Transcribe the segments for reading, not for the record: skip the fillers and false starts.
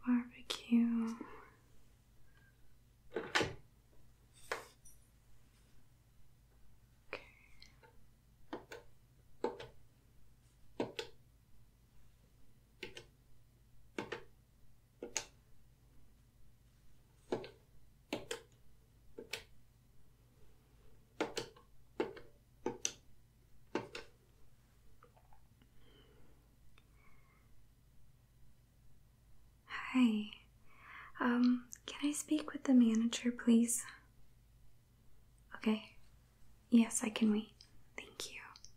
barbecue. Hi. Can I speak with the manager, please? Okay. Yes, I can wait. Thank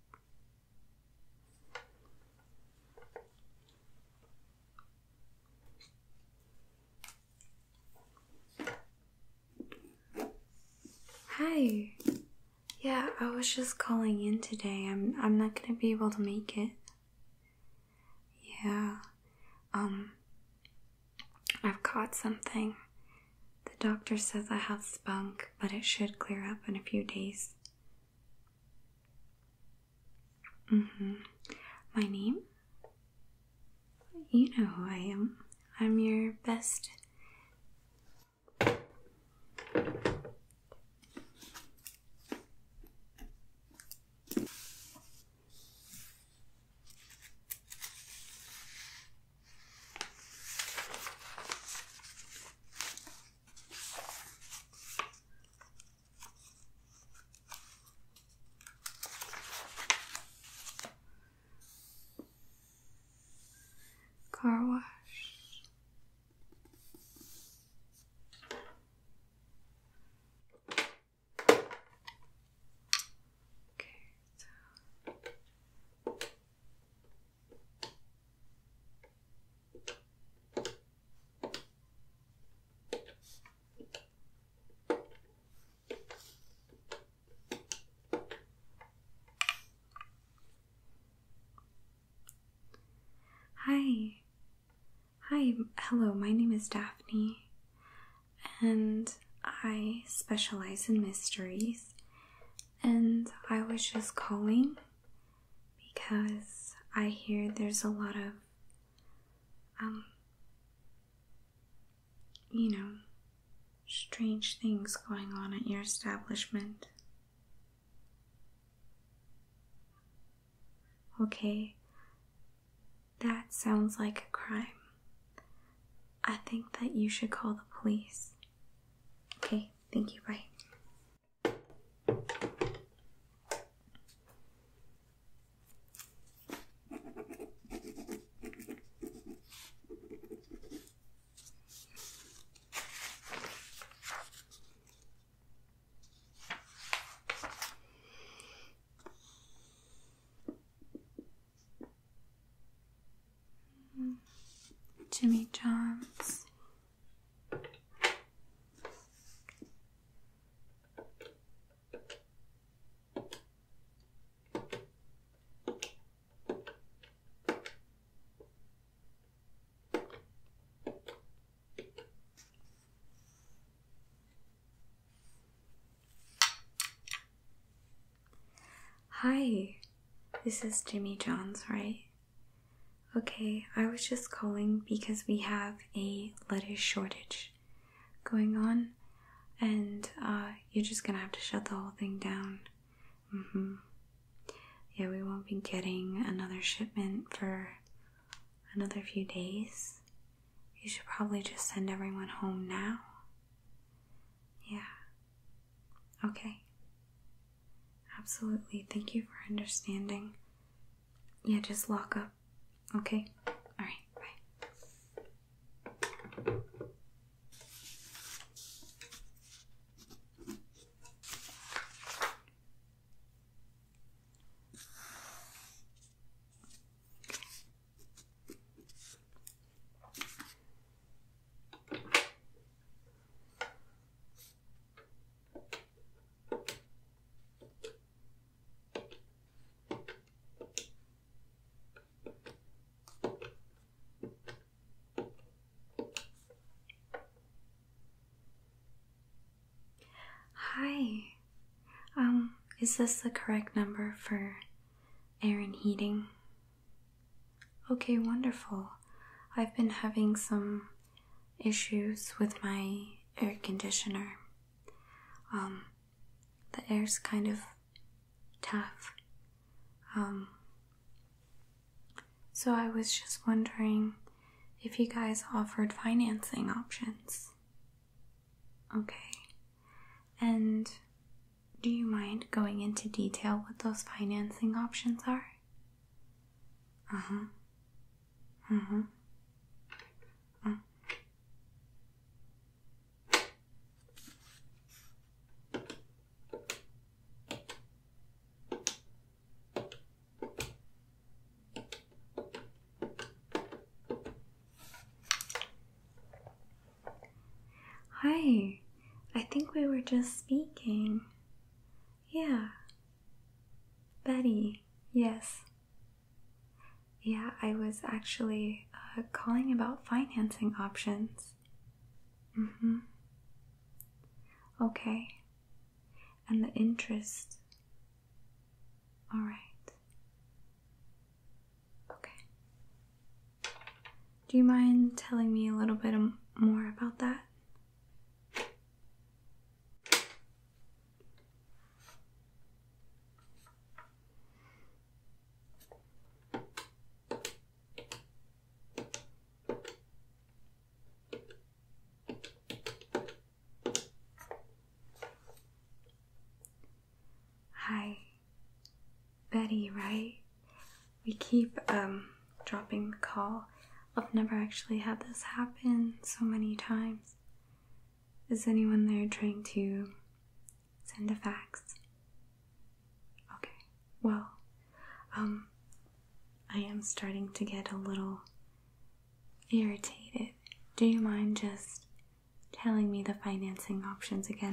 you. Hi. Yeah, I was just calling in today. I'm not gonna be able to make it. Yeah. I've caught something. The doctor says I have spunk, but it should clear up in a few days. My name? You know who I am. I'm your best. Car wash. Hi, hello, my name is Daphne, and I specialize in mysteries, and I was just calling because I hear there's a lot of, strange things going on at your establishment. Okay, that sounds like a crime. I think that you should call the police. Okay, thank you, bye. Jimmy John's. Hi, this is Jimmy John's, right? Okay, I was just calling because we have a lettuce shortage going on, and you're just gonna have to shut the whole thing down. Yeah, we won't be getting another shipment for another few days. You should probably just send everyone home now. Yeah. Okay. Absolutely. Thank you for understanding. Yeah, just lock up. Okay? Alright, bye. Hi. Is this the correct number for air and heating? Okay, wonderful. I've been having some issues with my air conditioner. The air's kind of tough. So I was just wondering if you guys offered financing options. Okay. And do you mind going into detail what those financing options are? Hi, I think we were just speaking. Yeah. Betty, yes. Yeah, I was actually calling about financing options. Okay. And the interest. Alright. Okay. Do you mind telling me a little bit more about that? Hi, Betty, right? We keep dropping the call. I've never actually had this happen so many times. Is anyone there trying to send a fax? Okay, well, I am starting to get a little irritated. Do you mind just telling me the financing options again?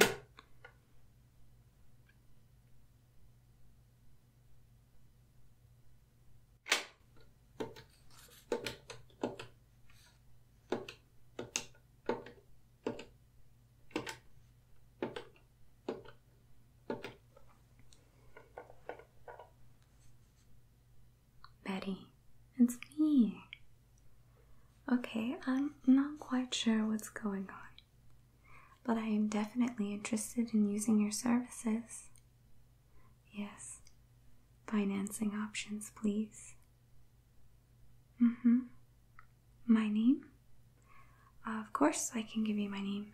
Betty, it's me. Okay, I'm not quite sure what's going on, but I am definitely interested in using your services. Yes, financing options, please. My name? Of course, I can give you my name.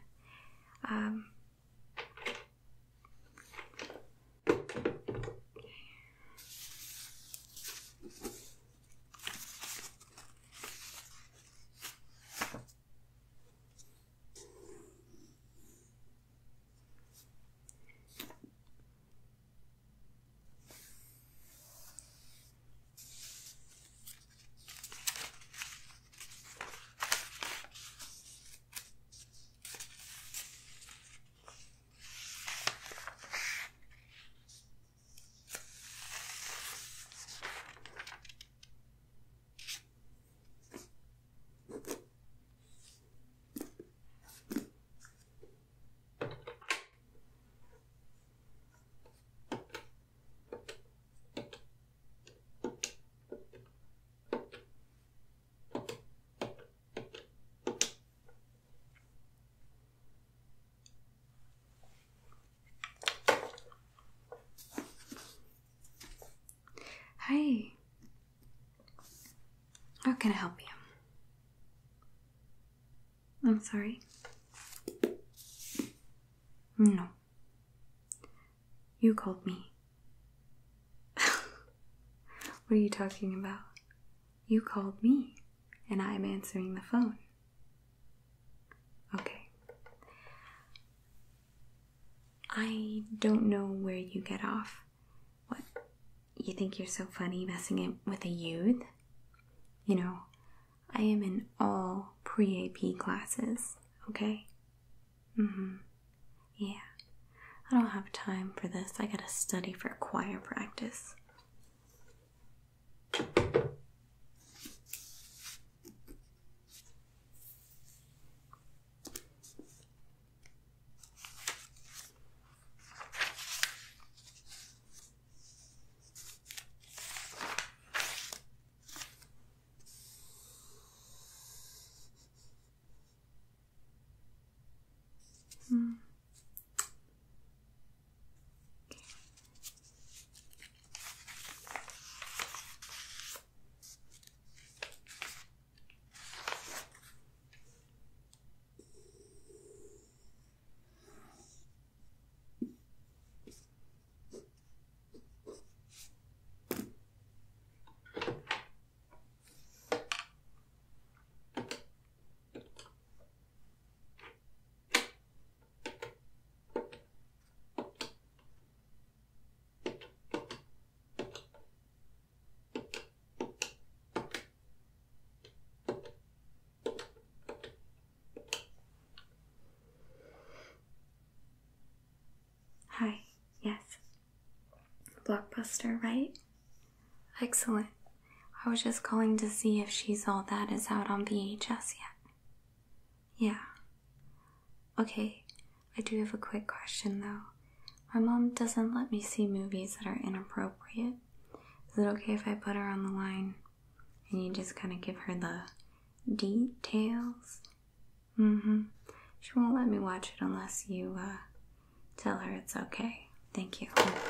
Hi. How can I help you? I'm sorry. No. You called me. What are you talking about? You called me, and I'm answering the phone. Okay. I don't know where you get off. What? You think you're so funny messing it with a youth? You know, I am in all pre-AP classes, okay? Yeah. I don't have time for this. I gotta study for choir practice. Blockbuster, right? Excellent. I was just calling to see if She Saw That is out on VHS yet. Yeah. Okay, I do have a quick question though. My mom doesn't let me see movies that are inappropriate. Is it okay if I put her on the line and you just kind of give her the details? She won't let me watch it unless you tell her it's okay. Thank you.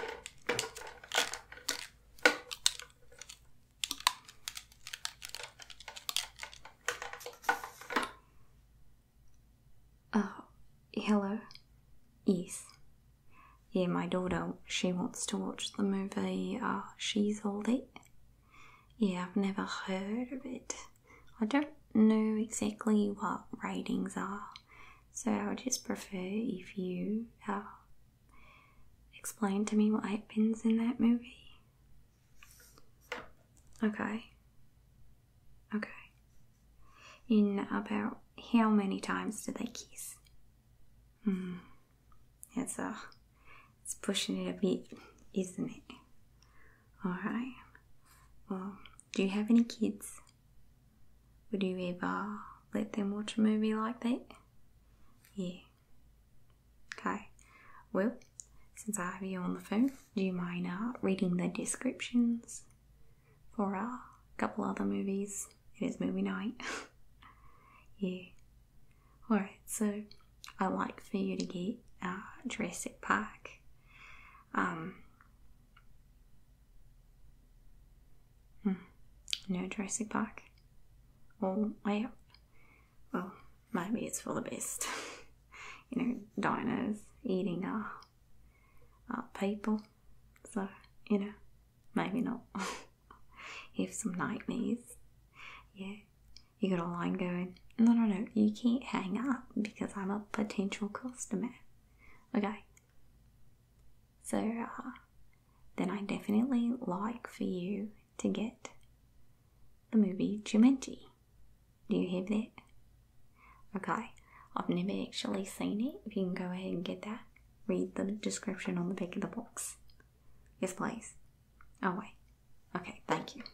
Oh, hello. Yes. Yeah, my daughter, she wants to watch the movie She's All That. Yeah, I've never heard of it. I don't know exactly what ratings are, so I would just prefer if you explain to me what happens in that movie. Okay. In about how many times do they kiss? It's pushing it a bit, isn't it? Alright. Well, do you have any kids? Would you ever let them watch a movie like that? Yeah. Okay. Well, since I have you on the phone, do you mind reading the descriptions for a couple other movies? It is movie night. Yeah. Alright, so I'd like for you to get Jurassic Park. No Jurassic Park? Well, maybe it's for the best. Dinos eating people. So, maybe not. Have some nightmares. Yeah. You got a line going, no, you can't hang up because I'm a potential customer. Okay. So, then I definitely like for you to get the movie Jumanji. Do you have that? Okay. I've never actually seen it. If you can go ahead and get that, read the description on the back of the box. Yes, please. Oh, wait. Okay, thank you.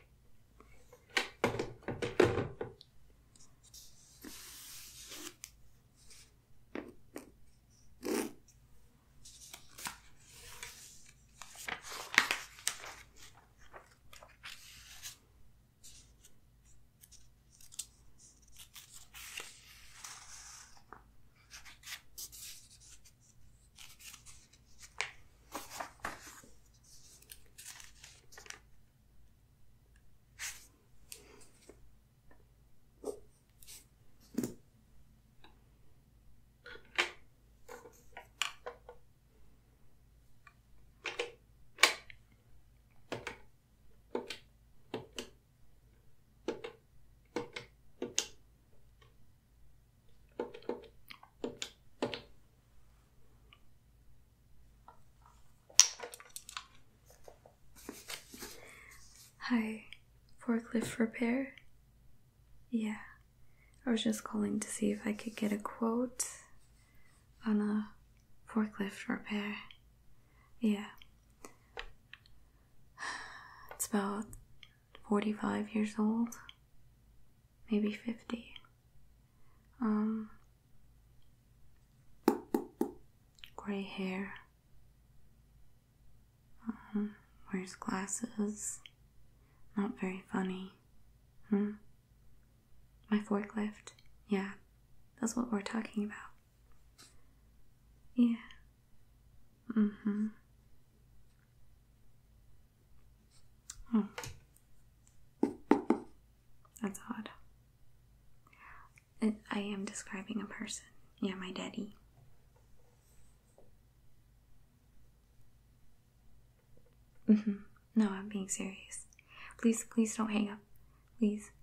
Hi, forklift repair? Yeah, I was just calling to see if I could get a quote on a forklift repair. Yeah. It's about 45 years old, maybe 50. Gray hair. Wears glasses. Not very funny. My forklift. Yeah, that's what we're talking about. Yeah. Oh. That's odd. I am describing a person. Yeah, my daddy. No, I'm being serious. Please don't hang up. Please.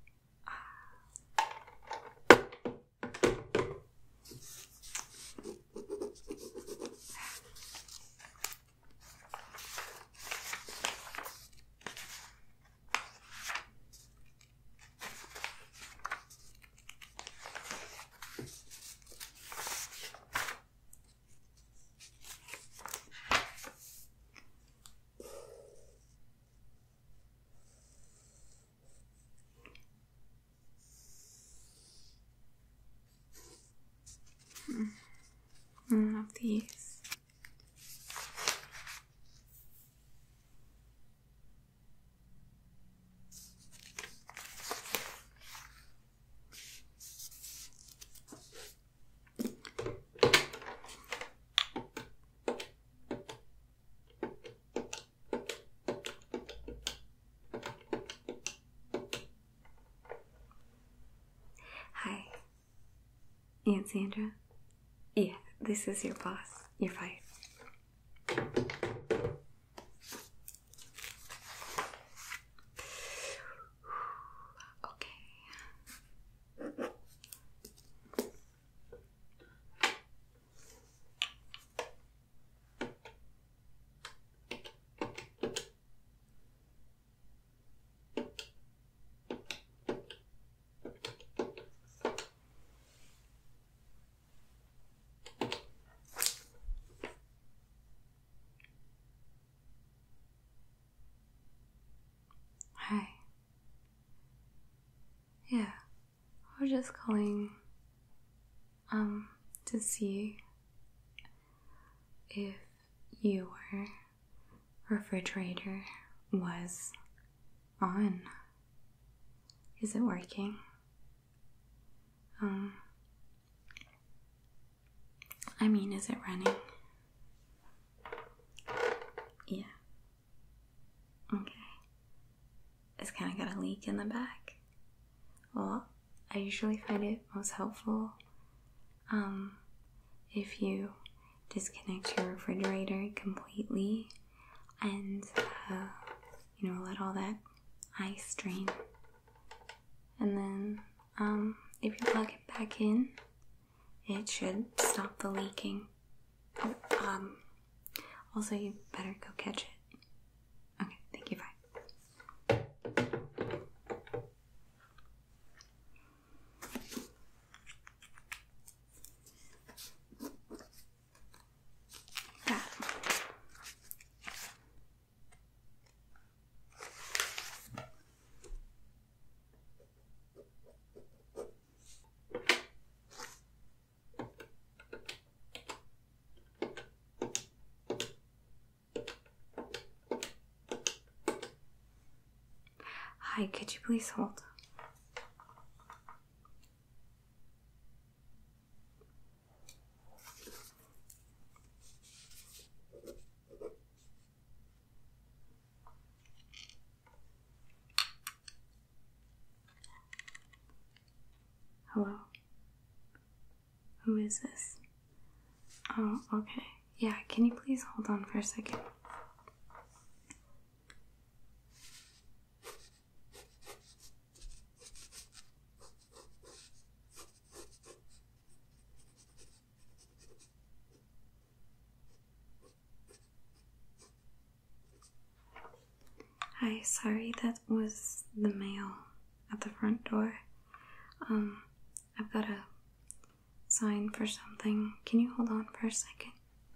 Aunt Sandra? Yeah, this is your boss. You're fired. Hi. Yeah, I was just calling, to see if your refrigerator was on. Is it working? I mean, is it running? Yeah. Okay. It's kind of got a leak in the back. Well, I usually find it most helpful if you disconnect your refrigerator completely and let all that ice drain, and then if you plug it back in, it should stop the leaking. Also, you better go catch it. Okay, thank you, bye. Hi, could you please hold? Hello? Who is this? Oh, okay. Yeah, can you please hold on for a second? Hi, sorry, that was the mail at the front door. I've got a sign for something. Can you hold on for a second?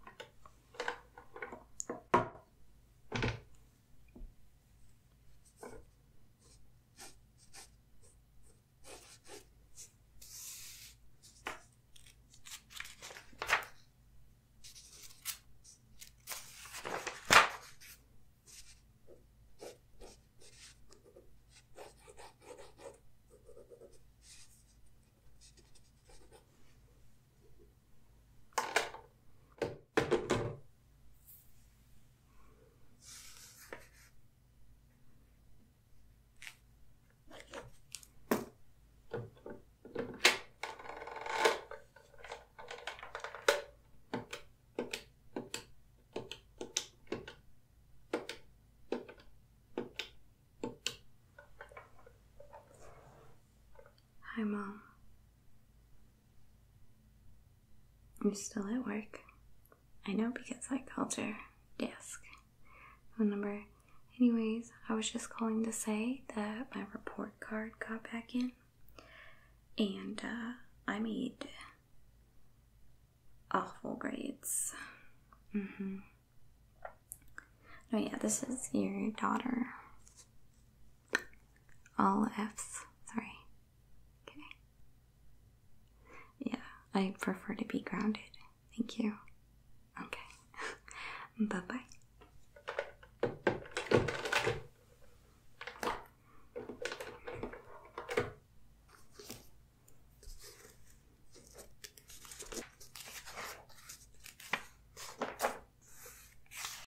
Hi, Mom. I'm still at work. I know because I called your desk phone number. Anyways, I was just calling to say that my report card got back in, and I made awful grades. Oh yeah, this is your daughter. All F's. Sorry. Okay. Yeah, I prefer to be grounded. Thank you. Okay. Bye-bye.